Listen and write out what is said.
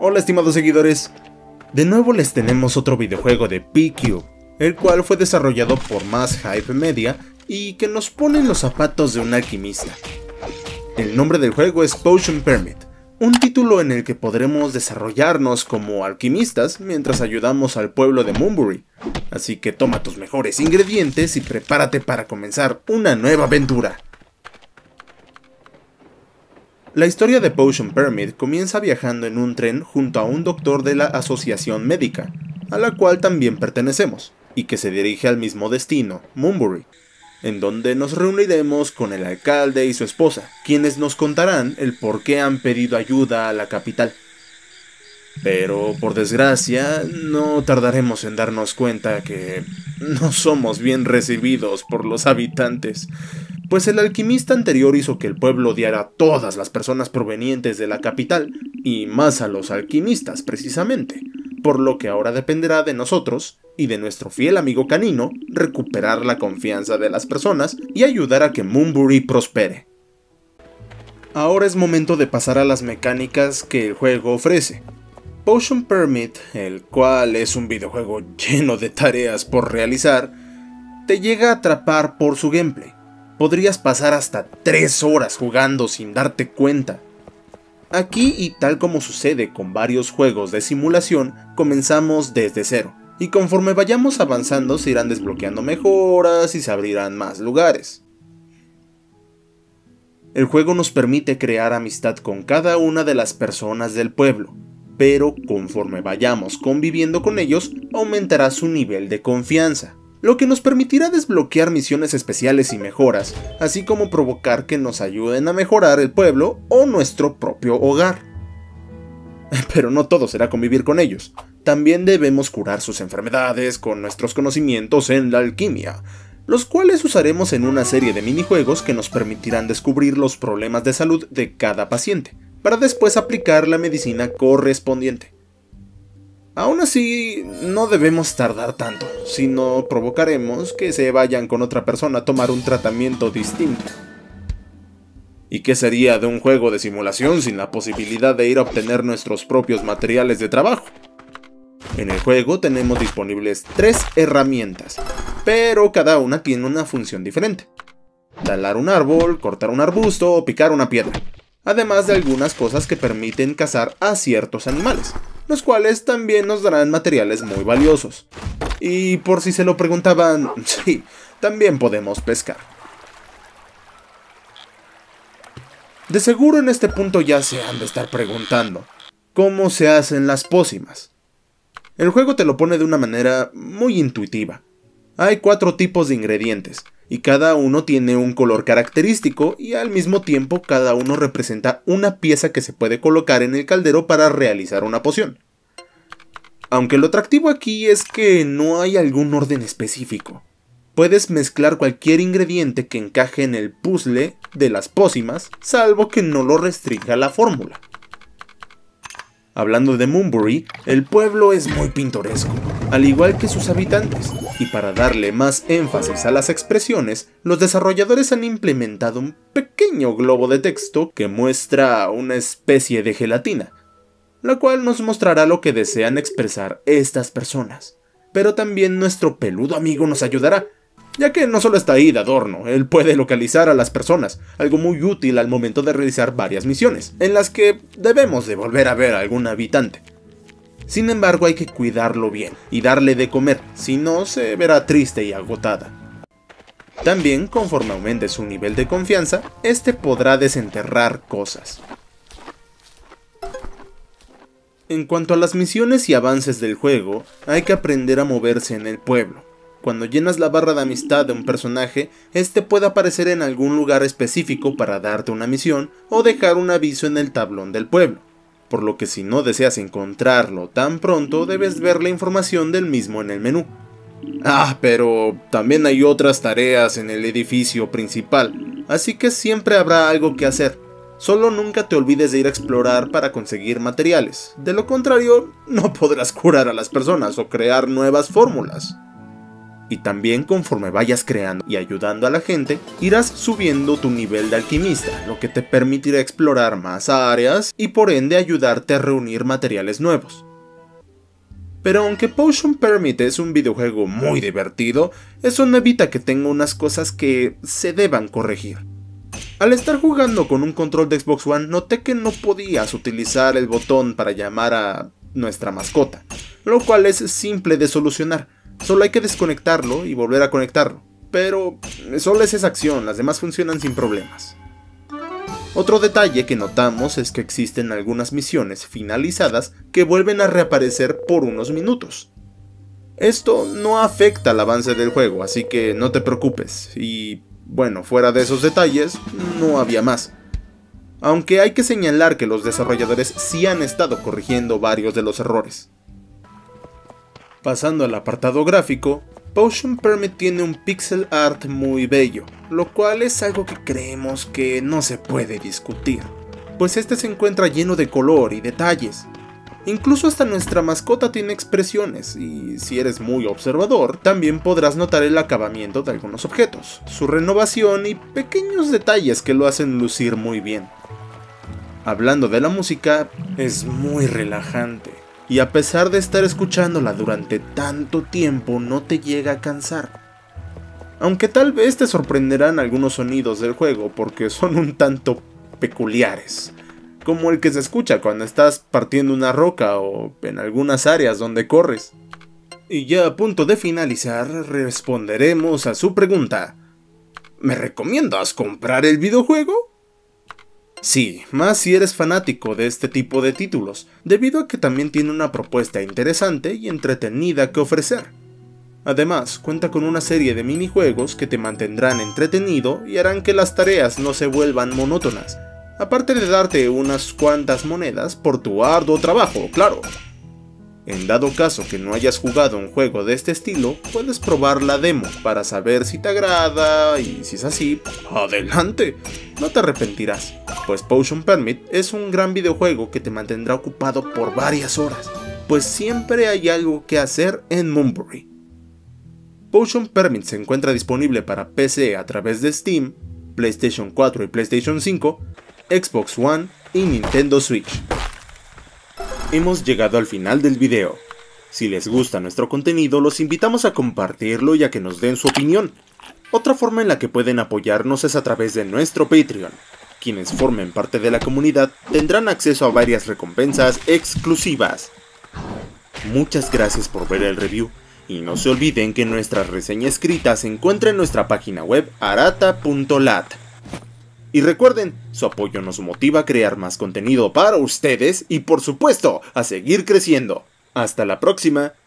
Hola estimados seguidores, de nuevo les tenemos otro videojuego de P-Cube, el cual fue desarrollado por Mass Hype Media y que nos pone en los zapatos de un alquimista. El nombre del juego es Potion Permit, un título en el que podremos desarrollarnos como alquimistas mientras ayudamos al pueblo de Moonbury, así que toma tus mejores ingredientes y prepárate para comenzar una nueva aventura. La historia de Potion Permit comienza viajando en un tren junto a un doctor de la asociación médica, a la cual también pertenecemos, y que se dirige al mismo destino, Moonbury, en donde nos reuniremos con el alcalde y su esposa, quienes nos contarán el por qué han pedido ayuda a la capital. Pero, por desgracia, no tardaremos en darnos cuenta que no somos bien recibidos por los habitantes, pues el alquimista anterior hizo que el pueblo odiara a todas las personas provenientes de la capital, y más a los alquimistas precisamente, por lo que ahora dependerá de nosotros, y de nuestro fiel amigo canino, recuperar la confianza de las personas y ayudar a que Moonbury prospere. Ahora es momento de pasar a las mecánicas que el juego ofrece. Potion Permit, el cual es un videojuego lleno de tareas por realizar, te llega a atrapar por su gameplay. Podrías pasar hasta 3 horas jugando sin darte cuenta. Aquí, y tal como sucede con varios juegos de simulación, comenzamos desde cero, y conforme vayamos avanzando se irán desbloqueando mejoras y se abrirán más lugares. El juego nos permite crear amistad con cada una de las personas del pueblo, pero conforme vayamos conviviendo con ellos, aumentará su nivel de confianza, lo que nos permitirá desbloquear misiones especiales y mejoras, así como provocar que nos ayuden a mejorar el pueblo o nuestro propio hogar. Pero no todo será convivir con ellos, también debemos curar sus enfermedades con nuestros conocimientos en la alquimia, los cuales usaremos en una serie de minijuegos que nos permitirán descubrir los problemas de salud de cada paciente, para después aplicar la medicina correspondiente. Aún así, no debemos tardar tanto, sino provocaremos que se vayan con otra persona a tomar un tratamiento distinto. ¿Y qué sería de un juego de simulación sin la posibilidad de ir a obtener nuestros propios materiales de trabajo? En el juego tenemos disponibles 3 herramientas, pero cada una tiene una función diferente: talar un árbol, cortar un arbusto o picar una piedra, además de algunas cosas que permiten cazar a ciertos animales, los cuales también nos darán materiales muy valiosos. Y por si se lo preguntaban, sí, también podemos pescar. De seguro en este punto ya se han de estar preguntando, ¿cómo se hacen las pócimas? El juego te lo pone de una manera muy intuitiva. Hay 4 tipos de ingredientes, y cada uno tiene un color característico y al mismo tiempo cada uno representa una pieza que se puede colocar en el caldero para realizar una poción. Aunque lo atractivo aquí es que no hay algún orden específico. Puedes mezclar cualquier ingrediente que encaje en el puzzle de las pócimas, salvo que no lo restrinja la fórmula. Hablando de Moonbury, el pueblo es muy pintoresco, al igual que sus habitantes, y para darle más énfasis a las expresiones, los desarrolladores han implementado un pequeño globo de texto que muestra una especie de gelatina, la cual nos mostrará lo que desean expresar estas personas. Pero también nuestro peludo amigo nos ayudará, ya que no solo está ahí de adorno, él puede localizar a las personas, algo muy útil al momento de realizar varias misiones, en las que debemos de volver a ver a algún habitante. Sin embargo, hay que cuidarlo bien y darle de comer, si no se verá triste y agotada. También, conforme aumente su nivel de confianza, este podrá desenterrar cosas. En cuanto a las misiones y avances del juego, hay que aprender a moverse en el pueblo. Cuando llenas la barra de amistad de un personaje, este puede aparecer en algún lugar específico para darte una misión o dejar un aviso en el tablón del pueblo, por lo que si no deseas encontrarlo tan pronto, debes ver la información del mismo en el menú. Pero también hay otras tareas en el edificio principal, así que siempre habrá algo que hacer. Solo nunca te olvides de ir a explorar para conseguir materiales, de lo contrario, no podrás curar a las personas o crear nuevas fórmulas. Y también conforme vayas creando y ayudando a la gente, irás subiendo tu nivel de alquimista, lo que te permitirá explorar más áreas y por ende ayudarte a reunir materiales nuevos. Pero aunque Potion Permit es un videojuego muy divertido, eso no evita que tenga unas cosas que se deban corregir. Al estar jugando con un control de Xbox One, noté que no podías utilizar el botón para llamar a nuestra mascota, lo cual es simple de solucionar, solo hay que desconectarlo y volver a conectarlo, pero solo es esa acción, las demás funcionan sin problemas. Otro detalle que notamos es que existen algunas misiones finalizadas que vuelven a reaparecer por unos minutos. Esto no afecta al avance del juego, así que no te preocupes, y bueno, fuera de esos detalles, no había más. Aunque hay que señalar que los desarrolladores sí han estado corrigiendo varios de los errores. Pasando al apartado gráfico, Potion Permit tiene un pixel art muy bello, lo cual es algo que creemos que no se puede discutir, pues este se encuentra lleno de color y detalles. Incluso hasta nuestra mascota tiene expresiones, y si eres muy observador, también podrás notar el acabamiento de algunos objetos, su renovación y pequeños detalles que lo hacen lucir muy bien. Hablando de la música, es muy relajante. Y a pesar de estar escuchándola durante tanto tiempo, no te llega a cansar. Aunque tal vez te sorprenderán algunos sonidos del juego porque son un tanto peculiares, como el que se escucha cuando estás partiendo una roca o en algunas áreas donde corres. Y ya a punto de finalizar, responderemos a su pregunta: ¿me recomiendas comprar el videojuego? Sí, más si eres fanático de este tipo de títulos, debido a que también tiene una propuesta interesante y entretenida que ofrecer. Además, cuenta con una serie de minijuegos que te mantendrán entretenido y harán que las tareas no se vuelvan monótonas, aparte de darte unas cuantas monedas por tu arduo trabajo, claro. En dado caso que no hayas jugado un juego de este estilo, puedes probar la demo para saber si te agrada, y si es así, ¡adelante! No te arrepentirás, pues Potion Permit es un gran videojuego que te mantendrá ocupado por varias horas, pues siempre hay algo que hacer en Moonbury. Potion Permit se encuentra disponible para PC a través de Steam, PlayStation 4 y PlayStation 5, Xbox One y Nintendo Switch. Hemos llegado al final del video. Si les gusta nuestro contenido, los invitamos a compartirlo y a que nos den su opinión. Otra forma en la que pueden apoyarnos es a través de nuestro Patreon. Quienes formen parte de la comunidad tendrán acceso a varias recompensas exclusivas. Muchas gracias por ver el review, y no se olviden que nuestra reseña escrita se encuentra en nuestra página web arata.lat. Y recuerden, su apoyo nos motiva a crear más contenido para ustedes y por supuesto, a seguir creciendo. ¡Hasta la próxima!